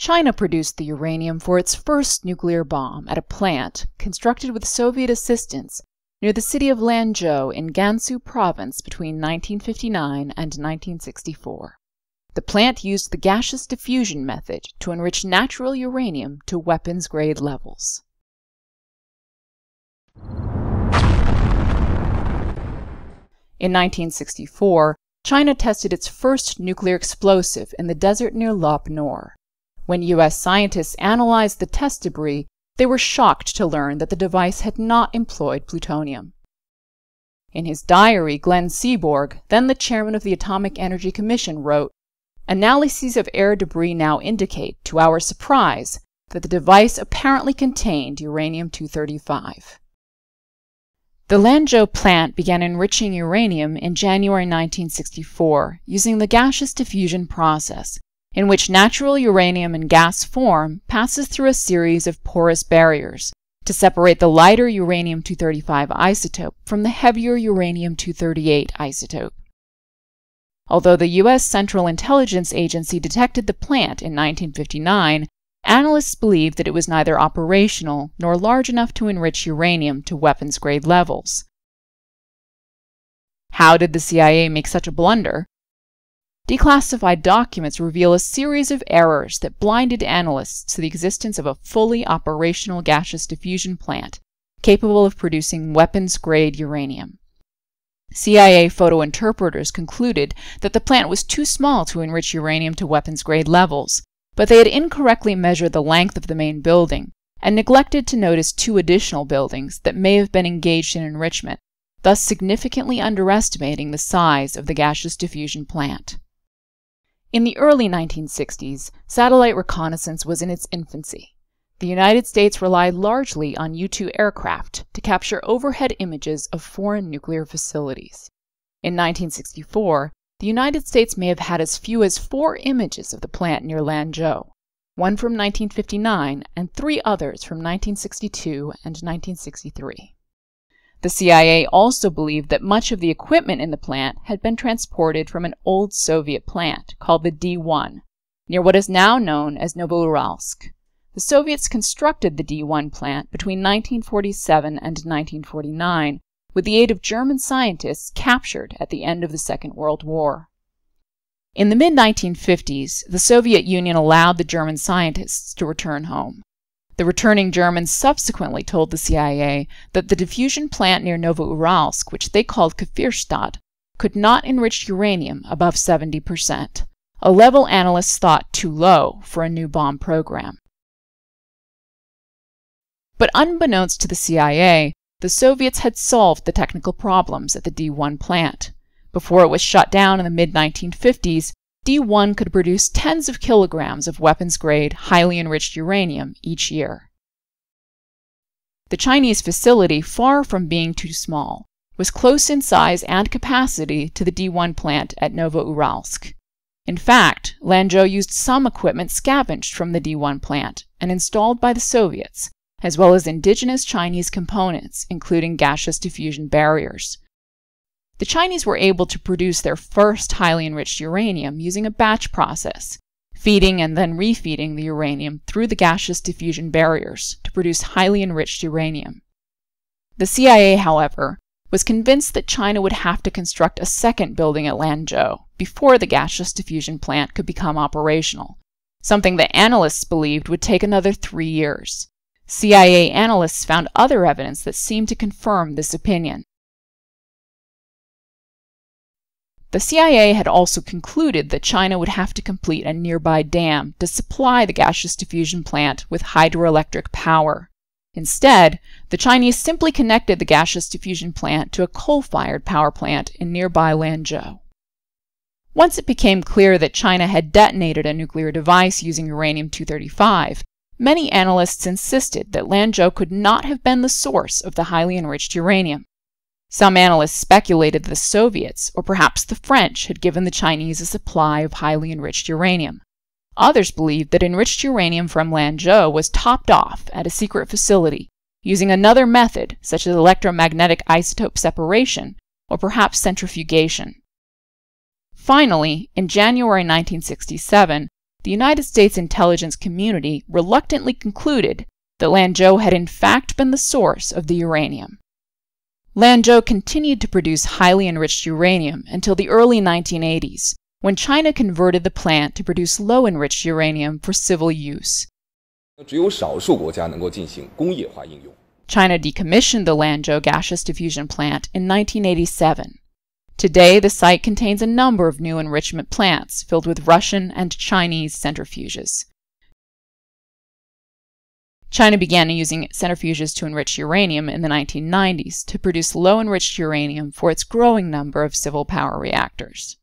China produced the uranium for its first nuclear bomb at a plant constructed with Soviet assistance near the city of Lanzhou in Gansu province between 1959 and 1964. The plant used the gaseous diffusion method to enrich natural uranium to weapons-grade levels. In 1964, China tested its first nuclear explosive in the desert near Lop Nor. When U.S. scientists analyzed the test debris, they were shocked to learn that the device had not employed plutonium. In his diary, Glenn Seaborg, then the chairman of the Atomic Energy Commission, wrote, "Analyses of air debris now indicate, to our surprise, that the device apparently contained uranium-235. The Lanzhou plant began enriching uranium in January 1964 using the gaseous diffusion process, in which natural uranium in gas form passes through a series of porous barriers to separate the lighter uranium-235 isotope from the heavier uranium-238 isotope. Although the U.S. Central Intelligence Agency detected the plant in 1959, analysts believed that it was neither operational nor large enough to enrich uranium to weapons-grade levels. How did the CIA make such a blunder? Declassified documents reveal a series of errors that blinded analysts to the existence of a fully operational gaseous diffusion plant capable of producing weapons-grade uranium. CIA photo interpreters concluded that the plant was too small to enrich uranium to weapons-grade levels, but they had incorrectly measured the length of the main building and neglected to notice two additional buildings that may have been engaged in enrichment, thus significantly underestimating the size of the gaseous diffusion plant. In the early 1960s, satellite reconnaissance was in its infancy. The United States relied largely on U-2 aircraft to capture overhead images of foreign nuclear facilities. In 1964, the United States may have had as few as 4 images of the plant near Lanzhou, one from 1959 and 3 others from 1962 and 1963. The CIA also believed that much of the equipment in the plant had been transported from an old Soviet plant called the D1, near what is now known as Novouralsk. The Soviets constructed the D1 plant between 1947 and 1949 with the aid of German scientists captured at the end of the Second World War. In the mid-1950s, the Soviet Union allowed the German scientists to return home. The returning Germans subsequently told the CIA that the diffusion plant near Novouralsk, which they called Kfirstadt, could not enrich uranium above 70%, a level analysts thought too low for a new bomb program. But unbeknownst to the CIA, the Soviets had solved the technical problems at the D1 plant. Before it was shut down in the mid-1950s, D1 could produce tens of kilograms of weapons-grade, highly enriched uranium each year. The Chinese facility, far from being too small, was close in size and capacity to the D1 plant at Novouralsk. In fact, Lanzhou used some equipment scavenged from the D1 plant and installed by the Soviets, as well as indigenous Chinese components, including gaseous diffusion barriers. The Chinese were able to produce their first highly enriched uranium using a batch process, feeding and then refeeding the uranium through the gaseous diffusion barriers to produce highly enriched uranium. The CIA, however, was convinced that China would have to construct a second building at Lanzhou before the gaseous diffusion plant could become operational, something that analysts believed would take another 3 years. CIA analysts found other evidence that seemed to confirm this opinion. The CIA had also concluded that China would have to complete a nearby dam to supply the gaseous diffusion plant with hydroelectric power. Instead, the Chinese simply connected the gaseous diffusion plant to a coal-fired power plant in nearby Lanzhou. Once it became clear that China had detonated a nuclear device using uranium-235, many analysts insisted that Lanzhou could not have been the source of the highly enriched uranium. Some analysts speculated that the Soviets, or perhaps the French, had given the Chinese a supply of highly enriched uranium. Others believed that enriched uranium from Lanzhou was topped off at a secret facility, using another method, such as electromagnetic isotope separation, or perhaps centrifugation. Finally, in January 1967, the United States intelligence community reluctantly concluded that Lanzhou had in fact been the source of the uranium. Lanzhou continued to produce highly enriched uranium until the early 1980s, when China converted the plant to produce low-enriched uranium for civil use. China decommissioned the Lanzhou gaseous diffusion plant in 1987. Today, the site contains a number of new enrichment plants filled with Russian and Chinese centrifuges. China began using centrifuges to enrich uranium in the 1990s to produce low-enriched uranium for its growing number of civil power reactors.